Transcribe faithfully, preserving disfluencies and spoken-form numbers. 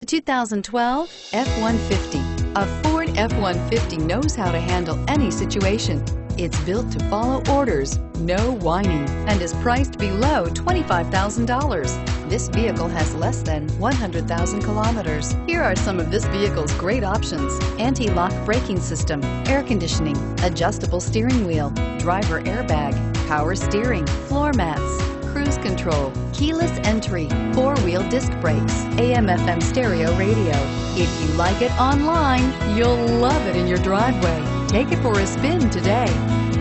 two thousand twelve F one fifty. A Ford F one fifty knows how to handle any situation. It's built to follow orders, no whining, and is priced below twenty-five thousand dollars. This vehicle has less than one hundred thousand kilometers. Here are some of this vehicle's great options: anti-lock braking system, air conditioning, adjustable steering wheel, driver airbag, power steering, floor mats, cruise control, keyless entry, four-wheel disc brakes, A M F M stereo radio. If you like it online, you'll love it in your driveway. Take it for a spin today.